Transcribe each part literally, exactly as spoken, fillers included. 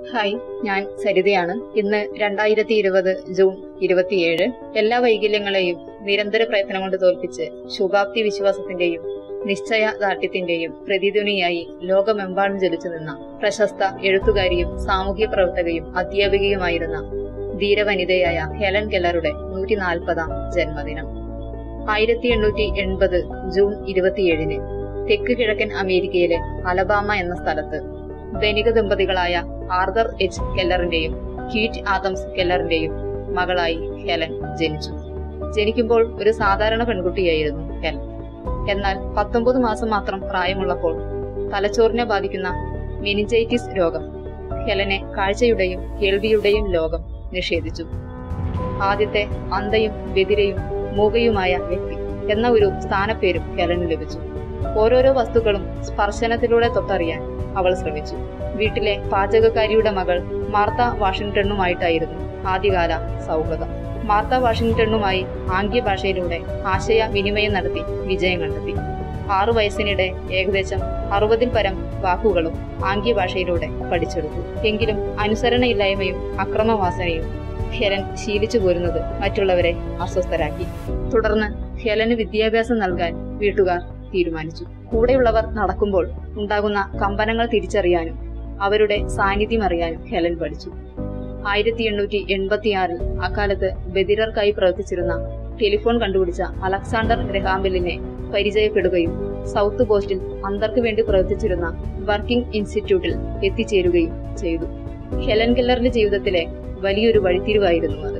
Hi, ഞാൻ സരിതയാണ്. ഇന്ന് രണ്ടായിരത്തി ഇരുപത് ജൂൺ ഇരുപത്തിയേഴ്. എല്ലാ വൈകല്യങ്ങളെയും നിരന്തര പ്രയത്നം കൊണ്ട് തോൽപ്പിച്ച് ശുഭാപ്തി വിശ്വാസത്തിന്റെയും നിശ്ചയദാർഢ്യത്തിന്റെയും പ്രതിധ്വനിയായി ലോകമെമ്പാടും ജ്വലിച്ചു നിന്ന പ്രശസ്ത എഴുത്തുകാരിയും സാമൂഹ്യ പ്രവർത്തകയും അധ്യാപികയുമായിരുന്ന ധീരവനിതയായ ഹെലൻ കെല്ലറുടെ നൂറ്റി നാൽപ്പതാം ജന്മദിനം. ആയിരത്തി എണ്ണൂറ്റി എൺപത് ജൂൺ ഇരുപത്തിയേഴിന് തെക്ക് കിഴക്കൻ അമേരിക്കയിലെ അലബാമ എന്ന സ്ഥലത്ത് ധനിക ദമ്പതികളായ ആർതർ എച്ച് കെല്ലറിന്റെയും കീറ്റ് ആദംസ് കെല്ലറിന്റെയും മകളായി ഹെലൻ ജനിച്ചു. ജനിക്കുമ്പോൾ ഒരു സാധാരണ പെൺകുട്ടിയായിരുന്നു ഹെലൻ. എന്നാൽ പത്തൊമ്പത് മാസം മാത്രം പ്രായമുള്ളപ്പോൾ തലച്ചോറിനെ ബാധിക്കുന്ന മെനിഞ്ചൈറ്റിസ് രോഗം ഹെലനെ കാഴ്ചയുടെയും കേൾവിയുടെയും ലോകം നിഷേധിച്ചു. ആദ്യത്തെ അന്ധയും ബധിരയും മൂകയുമായ വ്യക്തി എന്ന ഒരു സ്ഥാനപ്പേരും ഹെലന് ലഭിച്ചു. ഓരോരോ വസ്തുക്കളും സ്പർശനത്തിലൂടെ തൊട്ടറിയാൻ അവൾ ശ്രമിച്ചു. വീട്ടിലെ പാചകക്കാരിയുടെ മകൾ മാർത്ത വാഷിംഗ്ടണുമായിട്ടായിരുന്നു ആദ്യകാല സൗഹൃദം. മാർത്ത വാഷിംഗ്ടണുമായി ആംഗ്യഭാഷയിലൂടെ ആശയ വിനിമയം നടത്തി വിജയം കണ്ടെത്തി. ആറു വയസ്സിനിടെ ഏകദേശം അറുപതിൽ പരം വാക്കുകളും ആംഗ്യഭാഷയിലൂടെ പഠിച്ചെടുത്തു. എങ്കിലും അനുസരണയില്ലായ്മയും അക്രമവാസനയും ഹെലൻ ശീലിച്ചു പോരുന്നത് മറ്റുള്ളവരെ അസ്വസ്ഥരാക്കി. തുടർന്ന് ഹെലന് വിദ്യാഭ്യാസം നൽകാൻ വീട്ടുകാർ തീരുമാനിച്ചു. കൂടെയുള്ളവർ നടക്കുമ്പോൾ ഉണ്ടാകുന്ന കമ്പനങ്ങൾ തിരിച്ചറിയാനും അവരുടെ സാന്നിധ്യം അറിയാനും ഹെലൻ പഠിച്ചു. ആയിരത്തി എണ്ണൂറ്റി എൺപത്തിയാറിൽ അക്കാലത്ത് ബധിരർക്കായി പ്രവർത്തിച്ചിരുന്ന ടെലിഫോൺ കണ്ടുപിടിച്ച അലക്സാണ്ടർ ഗ്രഹാംബെല്ലിനെ പരിചയപ്പെടുകയും സൗത്ത് കോസ്റ്റിൽ അന്ധർക്ക് വേണ്ടി പ്രവർത്തിച്ചിരുന്ന വർക്കിംഗ് ഇൻസ്റ്റിറ്റ്യൂട്ടിൽ എത്തിച്ചേരുകയും ചെയ്തു. ഹെലൻ കെല്ലറിന്റെ ജീവിതത്തിലെ വലിയൊരു വഴിത്തിരിവായിരുന്നു അത്.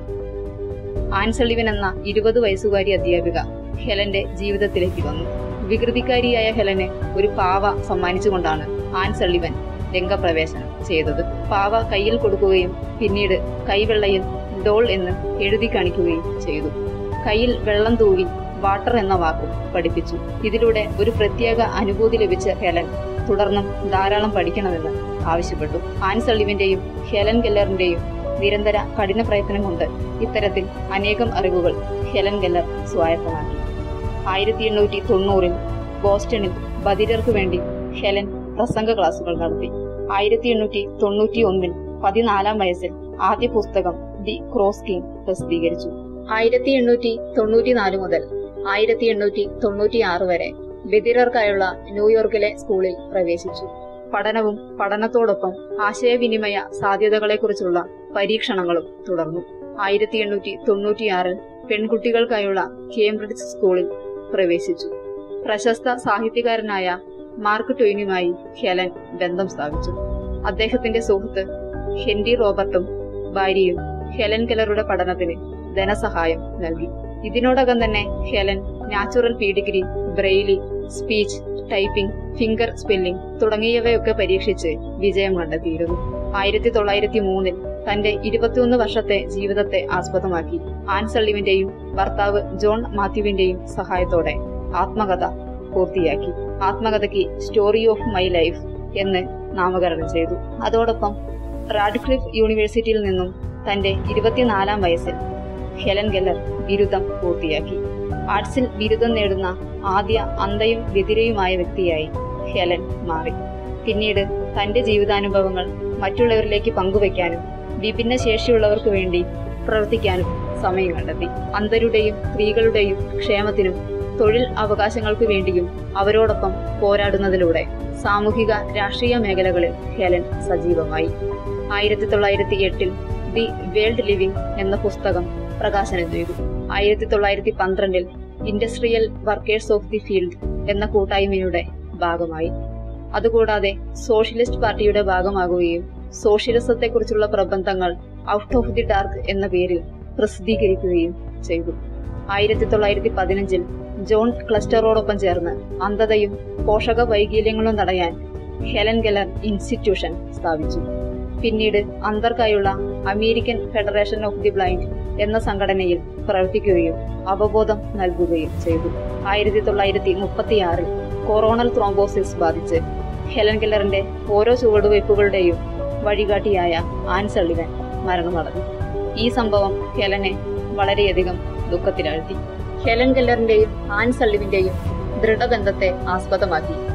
ആൻ സള്ളിവൻ എന്ന ഇരുപത് വയസ്സുകാരി അധ്യാപിക ഹെലന്റെ ജീവിതത്തിലേക്ക് വന്നു. വികൃതിക്കാരിയായ ഹെലന് ഒരു പാവ സമ്മാനിച്ചുകൊണ്ടാണ് ആൻ സള്ളിവൻ രംഗപ്രവേശനം ചെയ്തത്. പാവ കയ്യിൽ കൊടുക്കുകയും പിന്നീട് കൈവെള്ളയിൽ ഡോൾ എന്ന് എഴുതി കാണിക്കുകയും ചെയ്തു. കയ്യിൽ വെള്ളം തൂവി വാട്ടർ എന്ന വാക്കും പഠിപ്പിച്ചു. ഇതിലൂടെ ഒരു പ്രത്യേക അനുഭൂതി ലഭിച്ച ഹെലൻ തുടർന്നും ധാരാളം പഠിക്കണമെന്ന് ആവശ്യപ്പെട്ടു. ആൻ സള്ളിവന്റെയും ഹെലൻ കെല്ലറിന്റെയും നിരന്തര കഠിന പ്രയത്നം കൊണ്ട് ഇത്തരത്തിൽ അനേകം അറിവുകൾ ഹെലൻ കെല്ലർ സ്വായത്തമാക്കി. ആയിരത്തി എണ്ണൂറ്റി തൊണ്ണൂറിൽ ബോസ്റ്റണിൽ ബധിരർക്ക് വേണ്ടി ഹെലൻ പ്രസംഗ ക്ലാസുകൾ നടത്തി. ആയിരത്തി എണ്ണൂറ്റി തൊണ്ണൂറ്റി ഒന്നിൽ പതിനാലാം വയസ്സിൽ ആദ്യ പുസ്തകം ദി ക്രോസ് കിങ് പ്രസിദ്ധീകരിച്ചു. ആയിരത്തി എണ്ണൂറ്റി തൊണ്ണൂറ്റിനാല് മുതൽ ആയിരത്തി എണ്ണൂറ്റി തൊണ്ണൂറ്റി ആറ് വരെ ബധിരർക്കായുള്ള ന്യൂയോർക്കിലെ സ്കൂളിൽ പ്രവേശിച്ചു. പഠനവും പഠനത്തോടൊപ്പം ആശയവിനിമയ സാധ്യതകളെക്കുറിച്ചുള്ള പരീക്ഷണങ്ങളും തുടർന്നു. ആയിരത്തി എണ്ണൂറ്റി തൊണ്ണൂറ്റിയാറിൽ പെൺകുട്ടികൾക്കായുള്ള കേംബ്രിഡ്ജ് സ്കൂളിൽ പ്രവേശിച്ചു. പ്രശസ്ത സാഹിത്യകാരനായ മാർക്ക് ട്വെയിനുമായി ഹെലൻ ബന്ധം സ്ഥാപിച്ചു. അദ്ദേഹത്തിന്റെ സുഹൃത്ത് ഹെൻറി റോബർട്ടും ഭാര്യയും ഹെലൻ കെല്ലറുടെ പഠനത്തിന് ധനസഹായം നൽകി. ഇതിനോടകം തന്നെ Helen natural P degree, braille, speech, typing, finger spelling തുടങ്ങിയവയൊക്കെ പരീക്ഷിച്ച് വിജയം കണ്ടെത്തിയിരുന്നു. ആയിരത്തി തൊള്ളായിരത്തി മൂന്നിൽ തന്റെ ഇരുപത്തിയൊന്ന് വർഷത്തെ ജീവിതത്തെ ആസ്പദമാക്കി ആൻ സള്ളിവന്റെയും ഭർത്താവ് ജോൺ മാത്യുവിന്റെയും സഹായത്തോടെ ആത്മകഥ പൂർത്തിയാക്കി. ആത്മകഥയ്ക്ക് സ്റ്റോറി ഓഫ് മൈ ലൈഫ് എന്ന് നാമകരണം ചെയ്തു. അതോടൊപ്പം റാഡ്ക്ലിഫ് യൂണിവേഴ്സിറ്റിയിൽ നിന്നും തന്റെ ഇരുപത്തിനാലാം വയസ്സിൽ ഹെലൻ കെല്ലർ ബിരുദം പൂർത്തിയാക്കി. ആർട്സിൽ ബിരുദം നേടുന്ന ആദ്യ അന്ധയും ബധിരയുമായ വ്യക്തിയായി ഹെലൻ മാറി. പിന്നീട് തന്റെ ജീവിതാനുഭവങ്ങൾ മറ്റുള്ളവരിലേക്ക് പങ്കുവയ്ക്കാനും വിഭിന്ന ശേഷിയുള്ളവർക്ക് വേണ്ടി പ്രവർത്തിക്കാനും സമയം കണ്ടെത്തി. അന്ധരുടെയും സ്ത്രീകളുടെയും ക്ഷേമത്തിനും തൊഴിൽ അവകാശങ്ങൾക്ക് വേണ്ടിയും അവരോടൊപ്പം പോരാടുന്നതിലൂടെ സാമൂഹിക രാഷ്ട്രീയ മേഖലകളിൽ ഹെലൻ സജീവമായി. ആയിരത്തി തൊള്ളായിരത്തി എട്ടിൽ ദി വേൾഡ് ലിവിംഗ് എന്ന പുസ്തകം പ്രകാശനം ചെയ്തു. ആയിരത്തി തൊള്ളായിരത്തി പന്ത്രണ്ടിൽ industrial workers of the field എന്ന കൂട്ടായ്മയുടെ ഭാഗമായി. അതുകൂടാതെ സോഷ്യലിസ്റ്റ് പാർട്ടിയുടെ ഭാഗമാകുകയും സോഷ്യലിസത്തെക്കുറിച്ചുള്ള പ്രബന്ധങ്ങൾ ഔട്ട് ഓഫ് ദി ഡാർക്ക് എന്ന പേരിൽ പ്രസിദ്ധീകരിക്കുകയും ചെയ്തു. ആയിരത്തി തൊള്ളായിരത്തി പതിനഞ്ചിൽ ജോൺ ക്ലസ്റ്ററോടൊപ്പം ചേർന്ന് അന്ധതയും പോഷക വൈകല്യങ്ങളും തടയാൻ ഹെലൻ കെല്ലർ ഇൻസ്റ്റിറ്റ്യൂഷൻ സ്ഥാപിച്ചു. പിന്നീട് അന്ധർക്കായുള്ള American federation of the blind എന്ന സംഘടനയിൽ പ്രവർത്തിക്കുകയും അവബോധം നൽകുകയും ചെയ്തു. ആയിരത്തി തൊള്ളായിരത്തി മുപ്പത്തിയാറിൽ കൊറോണൽ ത്രോംബോസിസ് ബാധിച്ച് ഹെലൻ കെല്ലറിന്റെ ഓരോ ചുവടുവയ്പ്പുകളുടെയും വഴികാട്ടിയായ ആൻ സള്ളിവൻ മരണമടഞ്ഞു. ഈ സംഭവം ഹെലനെ വളരെയധികം ദുഃഖത്തിലാഴ്ത്തി. ഹെലൻ കെല്ലറിന്റെയും ആൻ സള്ളിവിന്റെയും ദൃഢബന്ധത്തെ ആസ്പദമാക്കി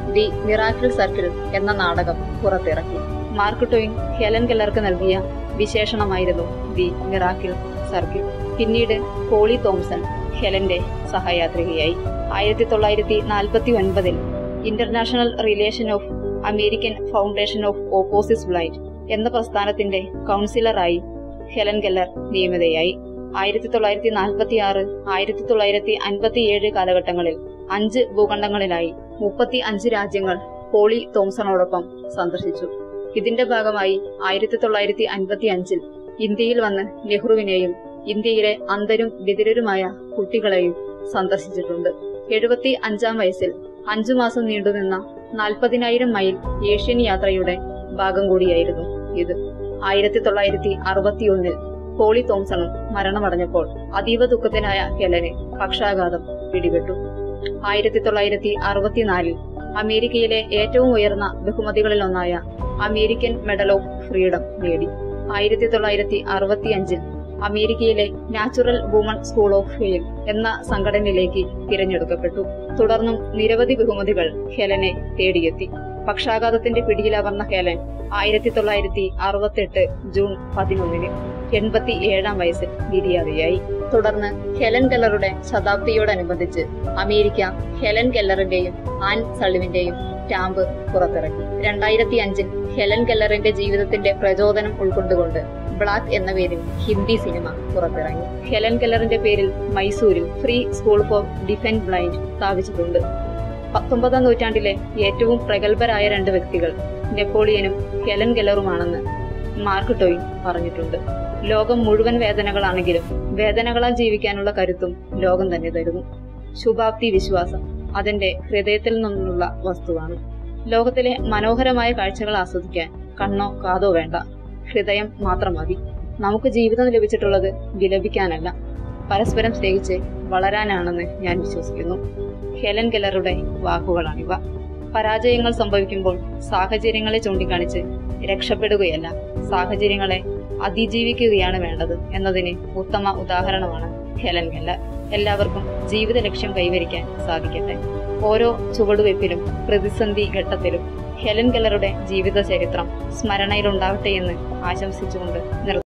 ദി മിറാക്കിൾ സർക്കിൾ എന്ന നാടകം പുറത്തിറക്കി. മാർക്ക് ട്വെയിൻ ഹെലൻ കെല്ലർക്ക് നൽകിയ വിശേഷണമായിരുന്നു ദി മിറാക്കിൾ സർക്കിൾ. പിന്നീട് പോളി തോംസൺ ഹെലന്റെ സഹയാത്രികയായി. ആയിരത്തി തൊള്ളായിരത്തി നാൽപ്പത്തി ഒൻപതിൽ international relation of American foundation of opposites blind എന്ന പ്രസ്ഥാനത്തിന്റെ കൗൺസിലറായി ഹെലൻ കെല്ലർ നിയമിതയായി. ആയിരത്തി തൊള്ളായിരത്തി നാൽപ്പത്തി ആറ് ആയിരത്തി തൊള്ളായിരത്തി അൻപത്തിയേഴ് കാലഘട്ടങ്ങളിൽ അഞ്ച് ഭൂഖണ്ഡങ്ങളിലായി മുപ്പത്തി അഞ്ച് രാജ്യങ്ങൾ പോളി തോംസണോടൊപ്പം സന്ദർശിച്ചു. ഇതിന്റെ ഭാഗമായി ആയിരത്തി തൊള്ളായിരത്തി അൻപത്തി അഞ്ചിൽ ഇന്ത്യയിൽ വന്ന് നെഹ്റുവിനെയും ഇന്ത്യയിലെ അന്ധരും വിദുരരുമായ കുട്ടികളെയും സന്ദർശിച്ചിട്ടുണ്ട്. എഴുപത്തി അഞ്ചാം വയസ്സിൽ അഞ്ചു മാസം നീണ്ടുനിന്ന നാൽപ്പതിനായിരം മൈൽ ഏഷ്യൻ യാത്രയുടെ ഭാഗം കൂടിയായിരുന്നു ഇത്. ആയിരത്തി തൊള്ളായിരത്തി അറുപത്തിയൊന്നിൽ പോളി തോംസണും മരണമടഞ്ഞപ്പോൾ അതീവ ദുഃഖത്തിനായ ഹെലന് പക്ഷാഘാതം പിടിപെട്ടു. ആയിരത്തി തൊള്ളായിരത്തി അറുപത്തിനാലിൽ അമേരിക്കയിലെ ഏറ്റവും ഉയർന്ന ബഹുമതികളിലൊന്നായ അമേരിക്കൻ മെഡൽ ഓഫ് ഫ്രീഡം നേടി. ആയിരത്തി തൊള്ളായിരത്തി അറുപത്തിയഞ്ചിൽ അമേരിക്കയിലെ natural woman school of fame എന്ന സംഘടനയിലേക്ക് തിരഞ്ഞെടുക്കപ്പെട്ടു. തുടർന്നും നിരവധി ബഹുമതികൾ ഹെലനെ തേടിയെത്തി. പക്ഷാഘാതത്തിന്റെ പിടിയിലമർന്ന ഹെലൻ ആയിരത്തി തൊള്ളായിരത്തി അറുപത്തെട്ട് ജൂൺ പതിനൊന്നിന് എൺപത്തി ഏഴാം വയസ്സിൽ നിര്യാതയായി. തുടർന്ന് ഹെലൻ കെല്ലറുടെ ശതാബ്ദിയോടനുബന്ധിച്ച് അമേരിക്ക ഹെലൻ കെല്ലറിന്റെയും ആൻ സള്ളിവിന്റെയും സ്റ്റാമ്പ് പുറത്തിറക്കി. രണ്ടായിരത്തി അഞ്ചിൽ ഹെലൻ കെല്ലറിന്റെ ജീവിതത്തിന്റെ പ്രചോദനം ഉൾക്കൊണ്ടുകൊണ്ട് ബ്ലാക്ക് എന്ന പേരിൽ ഹിന്ദി സിനിമ പുറത്തിറങ്ങി. ഹെലൻ കെല്ലറിന്റെ പേരിൽ മൈസൂരിൽ free school for defend blind സ്ഥാപിച്ചിട്ടുണ്ട്. പത്തൊമ്പതാം നൂറ്റാണ്ടിലെ ഏറ്റവും പ്രഗത്ഭരായ രണ്ട് വ്യക്തികൾ നെപ്പോളിയനും ഹെലൻ കെല്ലറുമാണെന്ന് മാർക്ക് ട്വെയിൻ പറഞ്ഞിട്ടുണ്ട്. ലോകം മുഴുവൻ വേദനകളാണെങ്കിലും വേദനകളാൽ ജീവിക്കാനുള്ള കരുത്തും ലോകം തന്നെ തരുന്നു. ശുഭാപ്തി വിശ്വാസം അതിന്റെ ഹൃദയത്തിൽ നിന്നുള്ള വസ്തുവാണ്. ലോകത്തിലെ മനോഹരമായ കാഴ്ചകൾ ആസ്വദിക്കാൻ കണ്ണോ കാതോ വേണ്ട, ഹൃദയം മാത്രം മതി. നമുക്ക് ജീവിതം ലഭിച്ചിട്ടുള്ളത് വിലപിക്കാനല്ല, പരസ്പരം സ്നേഹിച്ച് വളരാനാണെന്ന് ഞാൻ വിശ്വസിക്കുന്നു. ഹെലൻ കെല്ലറുടെ വാക്കുകളാണിവ. പരാജയങ്ങൾ സംഭവിക്കുമ്പോൾ സാഹചര്യങ്ങളെ ചൂണ്ടിക്കാണിച്ച് രക്ഷപ്പെടുകയല്ല, സാഹചര്യങ്ങളെ അതിജീവിക്കുകയാണ് വേണ്ടത് എന്നതിന് ഉത്തമ ഉദാഹരണമാണ് ഹെലൻ കെല്ലർ. എല്ലാവർക്കും ജീവിത ലക്ഷ്യം കൈവരിക്കാൻ സാധിക്കട്ടെ. ഓരോ ചുവടുവയ്പിലും പ്രതിസന്ധി ഘട്ടത്തിലും ഹെലൻ കെല്ലറുടെ ജീവിത ചരിത്രം സ്മരണയിലുണ്ടാവട്ടെ എന്ന് ആശംസിച്ചുകൊണ്ട് നിർത്തുന്നു.